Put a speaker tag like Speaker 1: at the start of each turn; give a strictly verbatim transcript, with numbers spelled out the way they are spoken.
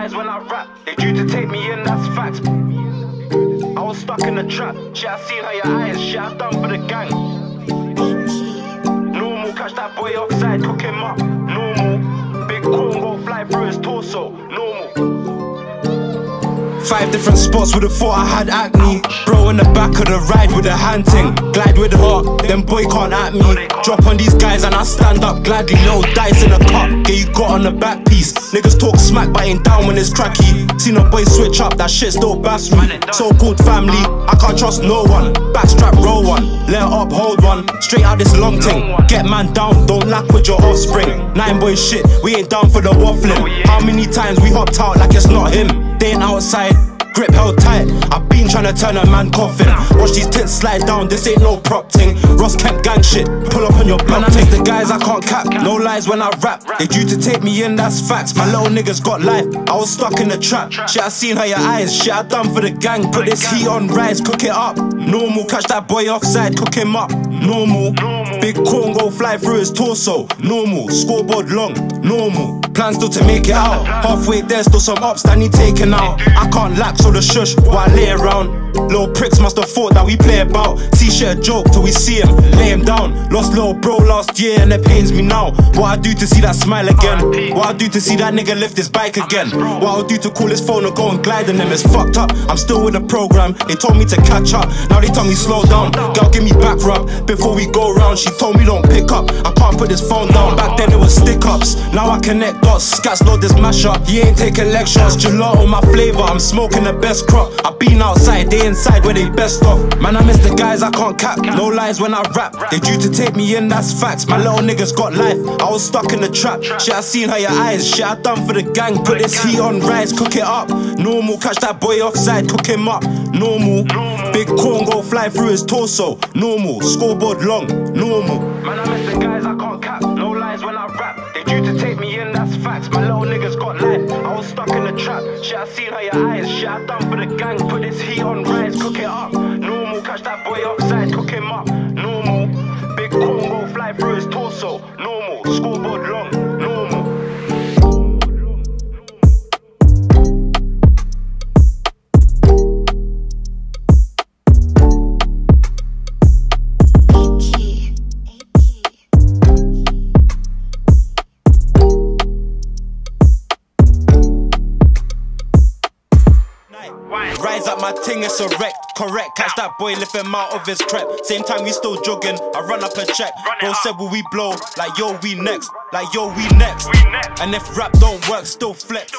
Speaker 1: lies when I rap. They due to take me in, that's facts. I was stuck in the trap. Shit, I seen her your eyes. Shit, I done for the gang. Normal, catch that boy offside, cook him up. Normal, big corn go fly through his torso. Normal. Five different spots would've thought I had acne. Bro in the back of the ride with a hand ting. Glide with heart, them boy can't at me. Drop on these guys and I stand up gladly. No dice in a cup, get you got on the back piece. Niggas talk smack but ain't down when it's cracky. Seen a boy switch up, that shit still baffs me. So-called family, I can't trust no one. Backstrap roll one, let up hold one. Straight out this long ting, get man down, don't lack with your offspring. Nine boy shit, we ain't down for the waffling. How many times we hopped out like it's not him? They ain't outside, grip held tight. I've been tryna turn a man coffin. Watch these tits slide down, this ain't no prop ting. Ross Kemp gang shit, pull up on your block. Man, I miss the guys I can't cap, no lies when I rap. They due to take me in, that's facts. My little niggas got life, I was stuck in the trap. Shit, I seen her your eyes, shit I done for the gang. Put this heat on rise, cook it up. Normal, catch that boy offside, cook him up. Normal, big corn go fly through his torso. Normal, scoreboard long, normal. Plan still to make it out. Halfway there, still some ups that need taking out. I can't lack, so the shush while I lay around. Little pricks must have thought that we play about. See shit a joke till we see him, lay him down. Lost little bro last year and it pains me now. What I do to see that smile again? What I do to see that nigga lift his bike again? What I'll do to call his phone and go and glide on him is fucked up. I'm still with the program, they told me to catch up. Now they tell me slow down, girl give me back rub. Before we go round, she told me don't pick up. I can't put this phone down, back then it was stick ups. Now I connect dots, scats load this mash up. He ain't taking lectures, gelato my flavour. I'm smoking the best crop. I been outside, they inside where they best off. Man, I miss the guys I can't cap, no lies when I rap. They due to take me in, that's facts. My little niggas got life, I was stuck in the trap. Shit, I seen her your eyes, shit I done for the gang. Put this heat on rise, cook it up. Normal, catch that boy offside, cook him up. Normal, big corn go fly through his torso. Normal, scoreboard long, normal. Man, I miss the guys I can't cap, no lies when I rap. They due to take me in, that's facts. My little niggas got life, I was stuck in the trap. Shit, I seen her your eyes, shit I done for the gang. Put this heat on rise, cook it up. Normal, catch that boy offside, cook him up. Normal, big corn go fly through his torso. Normal, scoreboard long, normal. Rise up my ting, it's a wreck, correct. Catch that boy, lift him out of his crep. Same time we still jogging, I run up a check. Bro said will we blow, like yo we next, like yo we next. And if rap don't work, still flex.